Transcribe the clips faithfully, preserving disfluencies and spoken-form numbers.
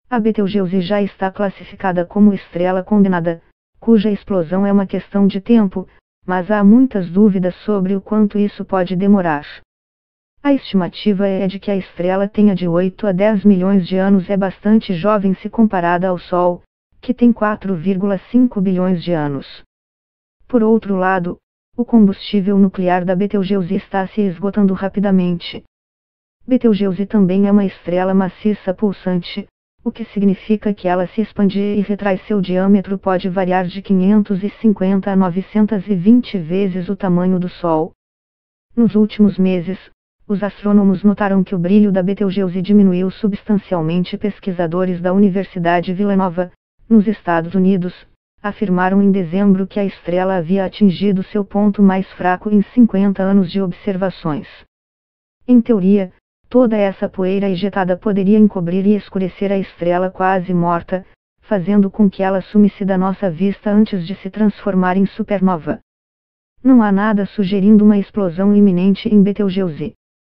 A Betelgeuse já está classificada como estrela condenada, cuja explosão é uma questão de tempo, mas há muitas dúvidas sobre o quanto isso pode demorar. A estimativa é de que a estrela tenha de oito a dez milhões de anos, é bastante jovem se comparada ao Sol, que tem quatro vírgula cinco bilhões de anos. Por outro lado, o combustível nuclear da Betelgeuse está se esgotando rapidamente. Betelgeuse também é uma estrela maciça pulsante, o que significa que ela se expande e retrai. Seu diâmetro pode variar de quinhentos e cinquenta a novecentos e vinte vezes o tamanho do Sol. Nos últimos meses, os astrônomos notaram que o brilho da Betelgeuse diminuiu substancialmente. Pesquisadores da Universidade Villanova, nos Estados Unidos, afirmaram em dezembro que a estrela havia atingido seu ponto mais fraco em cinquenta anos de observações. Em teoria, toda essa poeira ejetada poderia encobrir e escurecer a estrela quase morta, fazendo com que ela sumisse da nossa vista antes de se transformar em supernova. Não há nada sugerindo uma explosão iminente em Betelgeuse.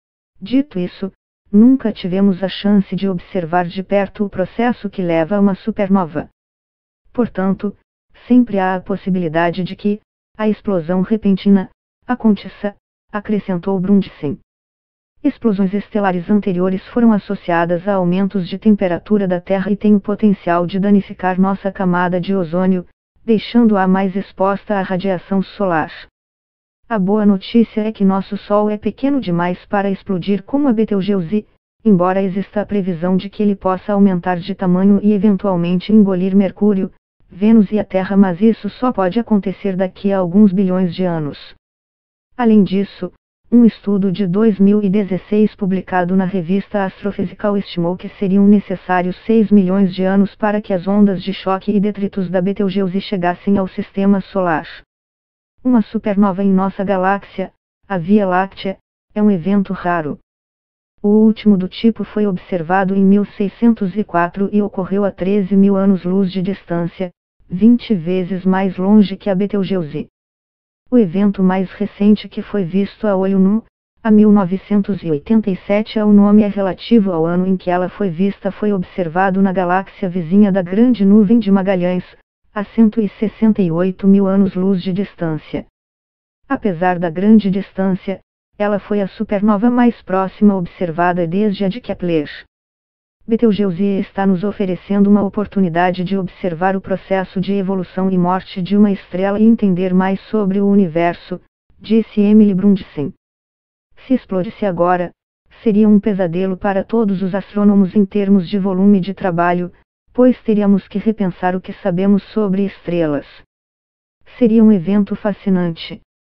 Dito isso, nunca tivemos a chance de observar de perto o processo que leva a uma supernova. Portanto, sempre há a possibilidade de que a explosão repentina aconteça, acrescentou Brundtland. Explosões estelares anteriores foram associadas a aumentos de temperatura da Terra e têm o potencial de danificar nossa camada de ozônio, deixando-a mais exposta à radiação solar. A boa notícia é que nosso Sol é pequeno demais para explodir como a Betelgeuse, embora exista a previsão de que ele possa aumentar de tamanho e eventualmente engolir Mercúrio, Vênus e a Terra, mas isso só pode acontecer daqui a alguns bilhões de anos. Além disso, um estudo de dois mil e dezesseis publicado na revista Astrophysical estimou que seriam necessários seis milhões de anos para que as ondas de choque e detritos da Betelgeuse chegassem ao sistema solar. Uma supernova em nossa galáxia, a Via Láctea, é um evento raro. O último do tipo foi observado em mil seiscentos e quatro e ocorreu a treze mil anos-luz de distância, vinte vezes mais longe que a Betelgeuse. O evento mais recente que foi visto a olho nu, a mil novecentos e oitenta e sete, o nome é relativo ao ano em que ela foi vista, foi observado na galáxia vizinha da Grande Nuvem de Magalhães, a cento e sessenta e oito mil anos-luz de distância. Apesar da grande distância, ela foi a supernova mais próxima observada desde a de Kepler. Betelgeuse está nos oferecendo uma oportunidade de observar o processo de evolução e morte de uma estrela e entender mais sobre o universo, disse Emily Brundtland. Se explodisse agora, seria um pesadelo para todos os astrônomos em termos de volume de trabalho, pois teríamos que repensar o que sabemos sobre estrelas. Seria um evento fascinante.